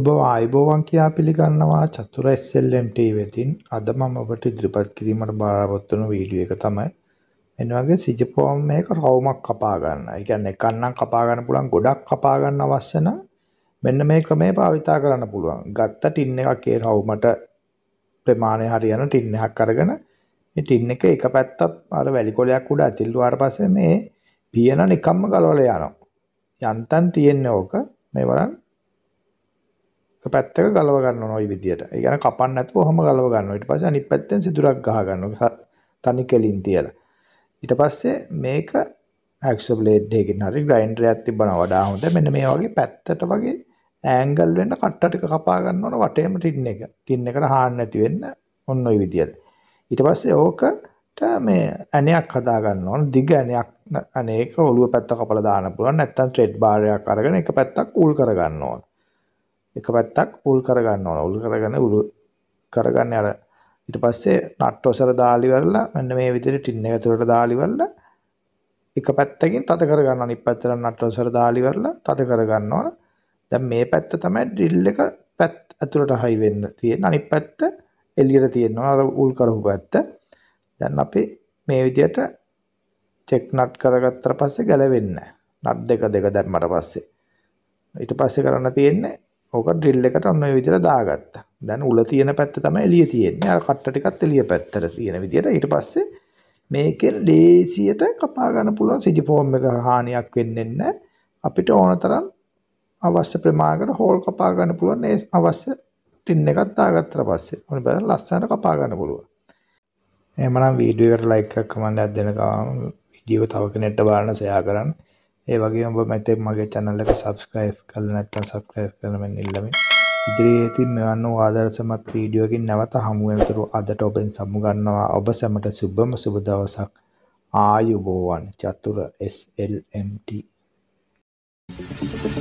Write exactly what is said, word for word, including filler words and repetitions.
ඔබ ආයුබෝවන් කියා පිළිගන්නවා Chathura S L M T වෙතින්. අද මම ඔබට ඉදිරිපත් කිරීමට බලාපොරොත්තු වන වීඩියෝ එක තමයි මෙන්න වගේ සිජිෆෝම් එකක රවුමක් කපා ගන්න. ඒ කියන්නේ එකක් නම් කපා ගන්න පුළුවන්, ගොඩක් කපා ගන්න අවශ්‍ය නම් මෙන්න මේ ක්‍රමය භාවිතා කරන්න පුළුවන්. ගත්ත ටින් එකක් ඒ රවුමට ප්‍රමාණය හරියන ටින් එකක් අරගෙන මේ ටින් එක එක පැත්තක් අර වැලි කොලයක් උඩ ඇතිල්ලුවාට පස්සේ මේ පියන නිකම්ම ගලවලා යනවා. යන්තම් තියෙන්නේ ඕක මේ වරන් එක පැත්තක ගලව ගන්න ඕන ওই විදියට. ඒ කියන්නේ කපන්න නැතුව ඔහම ගලව ගන්නවා. ඊට පස්සේ අනිත් පැත්තෙන් සිදුරක් ගහ ගන්නවා. තනි කෙලින් තියලා. ඊට පස්සේ මේක ඇක්සෝ බ්ලේඩ් එකකින් හරි ග්‍රයින්ඩර් එකක් තිබ්බනම් වඩා හොඳයි. මෙන්න මේ වගේ පැත්තට වගේ ඇන්ගල් වෙන්න කට්ට ටික කපා ගන්න ඕන වටේම ටින් එක. ටින් එකට හාන්න නැති වෙන්න ඔන්න ওই විදියට. ඊට පස්සේ ඕකට මේ ඇණයක් හදා ගන්න ඕන. දිග ඇණයක් අනේක ඔළුව පැත්ත කපලා දාන්න පුළුවන්. නැත්නම් ත්‍රෙඩ් බාර් එකක් අරගෙන එක පැත්තක් උල් කර ගන්න ඕන. එක පැත්තක් උල් කරගන්න ඕන. උල් කරගෙන උල් කරගන්නේ අර ඊට පස්සේ නට් ඔසර දාලි වරලා මෙන්න මේ විදිහට ටින් එක ඇතුලට දාලි වරලා එක පැත්තකින් තද කරගන්න. අනිත් පැත්තට නට් ඔසර දාලි වරලා තද කරගන්න ඕන. දැන් මේ පැත්ත තමයි ඩ්‍රිල් එක පැත්ත ඇතුලට හයි වෙන්න තියෙන්නේ. අනිත් පැත්ත එළියට තියෙනවා අර උල් කරපු පැත්ත. දැන් අපි මේ විදිහට චෙක් නට් කරගත්තට පස්සේ ගැලවෙන්නේ නැහැ. නට් දෙක දෙක දැම්මට පස්සේ ඊට පස්සේ කරන්න තියෙන්නේ ඕක ඩ්‍රිල් එකට ඔන්න ඔය විදිහට දාගත්තා. දැන් උල තියෙන පැත්ත තමයි එළිය තියෙන්නේ. අර කට්ට ටිකත් එළිය පැත්තට තියෙන විදිහට. ඊට පස්සේ මේකෙන් ලේසියට කපා ගන්න පුළුවන්. සිජිෆෝම් එක හානියක් වෙන්නේ නැහැ. අපිට ඕන තරම් අවශ්‍ය ප්‍රමාණයකට හෝල් කපා ගන්න පුළුවන්. ඒ අවශ්‍ය ටින් එකක් දාගත්තට පස්සේ ඔන්න බලන්න ලස්සනට කපා ගන්න පුළුවන්. එහෙමනම් වීඩියෝ එකට ලයික් එකක් කමෙන්ට් එකක් දෙන ගමන් වීඩියෝ එක තව කෙනෙක්ට බලන්න ෂෙයා කරන්න. ඒ වගේම ඔබ මෙතෙක් මගේ channel එක subscribe කරලා නැත්නම් subscribe කරන්න මෙන්න ඉල්ලමින් ඉදිරියේදී මෙවන් වූ ආදර්ශමත් වීඩියෝකින් නැවත හමු වෙනතුරු අදට ඔබෙන් සමු ගන්නවා. ඔබ සැමට සුබම සුබ දවසක්. ආයුබෝවන් Chathura S L M T